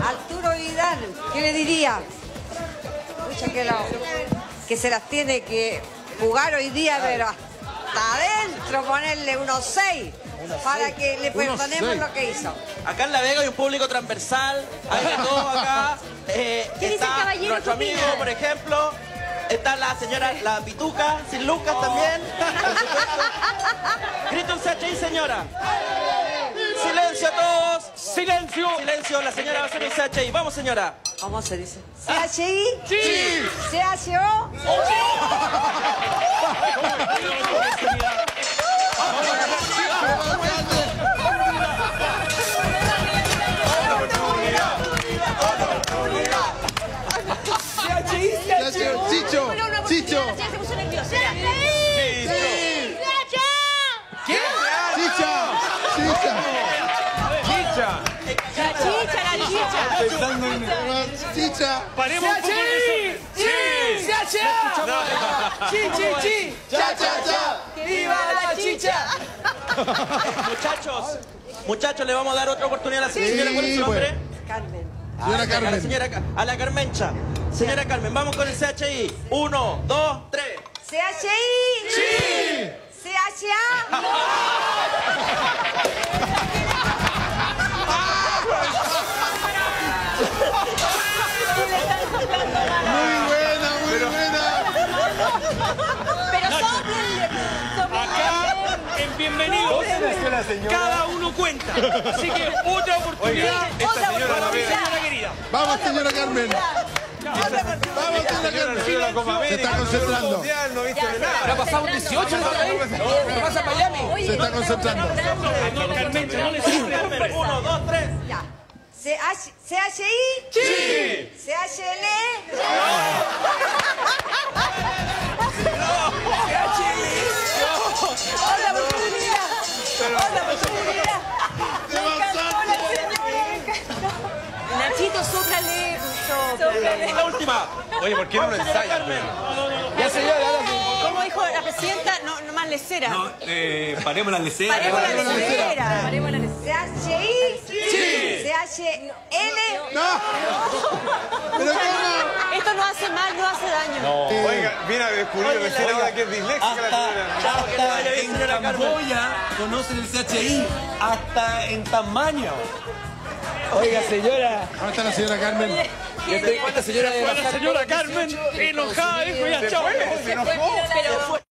Arturo Vidal, ¿qué le diría? Pucha, que se las tiene que jugar hoy día, pero hasta adentro ponerle unos 6 para que le perdonemos lo que hizo. Acá en La Vega hay un público transversal, hay de todo acá. Está nuestro amigo, por ejemplo. Está la señora, la Pituca, sin Lucas también. Grita un CHI, señora. Silencio a todos. Silencio. Silencio, la señora va a hacer un CHI. Vamos, señora. ¿Cómo se dice? ¿CHI? Sí. ¿CHO? Chicho, Chicho. ¿Qué? Chicha. Chicha. Paremos un poco en eso. ¡Viva la chicha! Muchachos, le vamos a dar otra oportunidad a la señora. ¿Cuál es su nombre? Carmen. Señora Carmen. A la Carmencha. Señora Carmen, vamos con el CHI. 1, 2, 3. ¿CHI? Sí. ¿CHA? Muy buena. Pero sóplenle. Acá, en Bienvenidos, cada uno cuenta. Así que otra oportunidad. Otra oportunidad. Señora querida. Vamos, señora Carmen. Vamos, señora Carmen. Se está concentrando. ¿No ha pasado un 18 en ¿Qué pasa en Miami? Se está concentrando. Carmencha, no le sirve. 1, 2, 3. Ya. ¿CHI? Sí. ¿CHL? ¡Otra oportunidad! ¡Otra oportunidad! ¡Me encantó la señora! ¡Me encantó! Nachito, sóplale. La última. Oye, ¿por qué no lo ensayan? Ya, señora, ahora sí. Como dijo la presidenta, no más lecera. No, paremos la lecera. Paremos la lecera. Paremos la lecera. ¿CHI? Sí. ¿CHL? ¡No! ¿Pero cómo? Esto no hace mal, no hace daño. Oiga, viene a descubrir recién ahora que es disléxica la señora. Que le vaya bien, En señora Carmen. Camboya conocen el CHI, hasta en Tasmania. Oiga, señora. ¿Dónde está la señora Carmen? Esta señora de Bueno, señora Carmen, enojada, dijo ya, chao. Se enojó. Pero